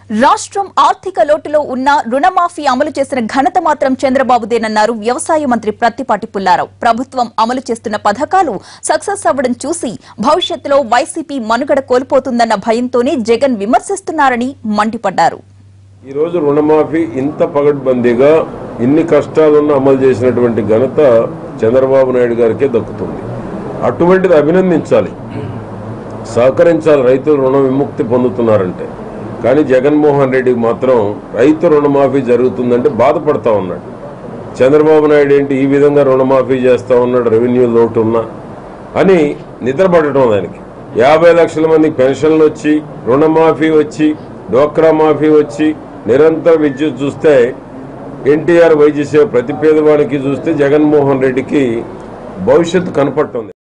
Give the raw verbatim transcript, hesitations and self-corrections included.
రాష్ట్రం ఆర్థిక లోటులో ఉన్న రుణమాఫీ అమలు చేసిన ఘనత మాత్రం చంద్రబాబుదేనన్నారు వ్యవసాయ మంత్రి ప్రత్తిపాటి పుల్లారావు. ప్రభుత్వం అమలు చేస్తున్న పథకాలు సక్సెస్ అవ్వడం చూసి భవిష్యత్తులో వైసీపీ మనుగడ కోల్పోతుందన్న భయంతోనే జగన్ విమర్శిస్తున్నారని మండిపడ్డారు. ఈ రోజు రుణమాఫీ ఇంత పగడ్బందీగా ఇన్ని కష్టాలను అమలు చేసినటువంటి ఘనత చంద్రబాబు నాయుడు గారికే దక్కుతుంది. అటువంటిది అభినందించాలి, సహకరించాలి. రైతులు రుణ విముక్తి పొందుతున్నారంటే. కానీ జగన్మోహన్ రెడ్డికి మాత్రం రైతు రుణమాఫీ జరుగుతుందంటే బాధపడతా ఉన్నాడు. చంద్రబాబు నాయుడు ఏంటి ఈ విధంగా రుణమాఫీ చేస్తా ఉన్నాడు, రెవెన్యూ లోటు ఉన్నా అని నిద్రపడటం. దానికి యాభై లక్షల మందికి పెన్షన్లు వచ్చి, రుణమాఫీ వచ్చి, డోక్రా మాఫీ వచ్చి, నిరంతర విద్యుత్ చూస్తే, ఎన్టీఆర్ వైద్య సేవ ప్రతి పేదవానికి చూస్తే జగన్మోహన్ రెడ్డికి భవిష్యత్తు కనపడుతుంది.